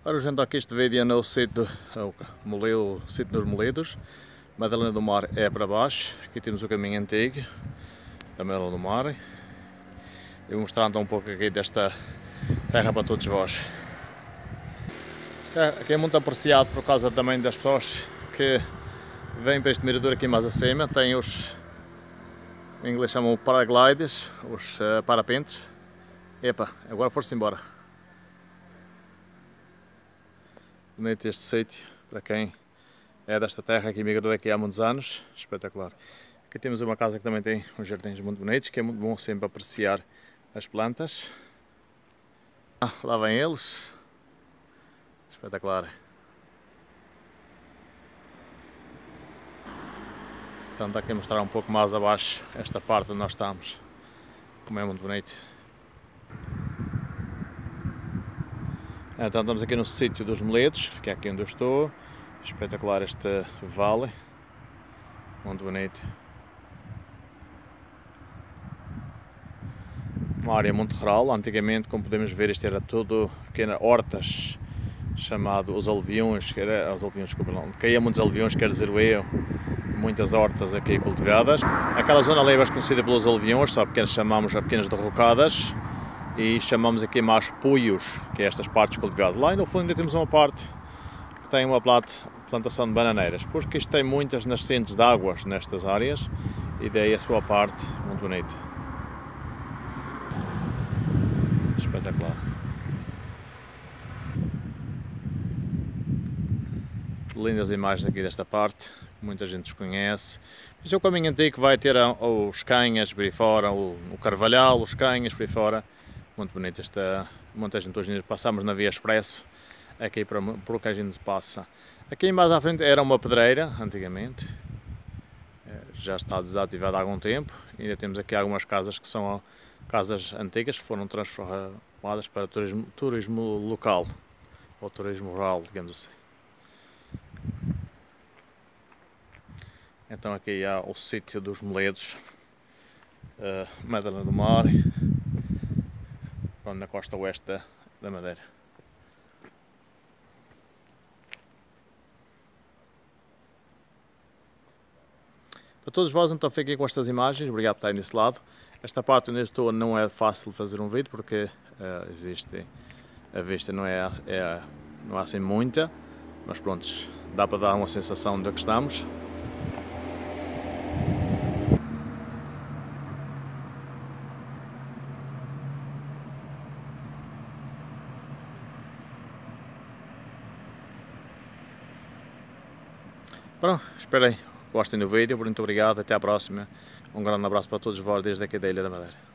Ora, gente, aqui este vídeo é no sítio o sítio dos Molidos. Madalena do Mar é para baixo. Aqui temos o caminho antigo da Madalena do Mar. E vou mostrar então um pouco aqui desta terra para todos vós. Aqui é muito apreciado por causa também das pessoas que vêm para este mirador aqui mais acima. Tem os, em inglês chamam paraglides, os parapentes. Epa, agora for-se embora. Bonito este sítio, para quem é desta terra, que migrou daqui há muitos anos, espetacular. Aqui temos uma casa que também tem uns jardins muito bonitos, que é muito bom sempre apreciar as plantas. Lá vêm eles, espetacular. Então está aqui a mostrar um pouco mais abaixo esta parte onde nós estamos, como é muito bonito. Então estamos aqui no sítio dos Molidos, que é aqui onde eu estou. Espetacular este vale, muito bonito. Uma área muito rural. Antigamente, como podemos ver, isto era tudo pequenas hortas, chamado os alveões, que era os alveões, desculpa, não, caía muitos alveões, quer dizer eu, muitas hortas aqui cultivadas. Aquela zona ali é mais conhecida pelos alveões, só pequenas, chamamos a pequenas derrocadas. E chamamos aqui mais puios, que é estas partes cultivadas. Lá no fundo ainda temos uma parte que tem uma plantação de bananeiras, porque isto tem muitas nascentes de águas nestas áreas, e daí a sua parte muito bonita. Espetacular. Lindas imagens aqui desta parte, que muita gente desconhece. Este é o caminho antigo que vai ter os Canhas por aí fora, o Carvalhal, os Canhas por aí fora. Muito bonito esta montagem de hoje em dia. Passamos na Via Expresso, aqui por que a gente passa. Aqui mais à frente era uma pedreira, antigamente. Já está desativada há algum tempo. Ainda temos aqui algumas casas que são casas antigas, que foram transformadas para turismo local, ou turismo rural, digamos assim. Então aqui há o sítio dos Molidos, Madalena do Mar, na costa oeste da Madeira. Para todos vós, então fiquem com estas imagens. Obrigado por estarem desse lado. Esta parte onde eu estou não é fácil de fazer um vídeo, porque a vista não é assim muita, mas pronto, dá para dar uma sensação de onde estamos. Pronto, esperem, gostem do vídeo, muito obrigado, até à próxima. Um grande abraço para todos vós desde aqui da Ilha da Madeira.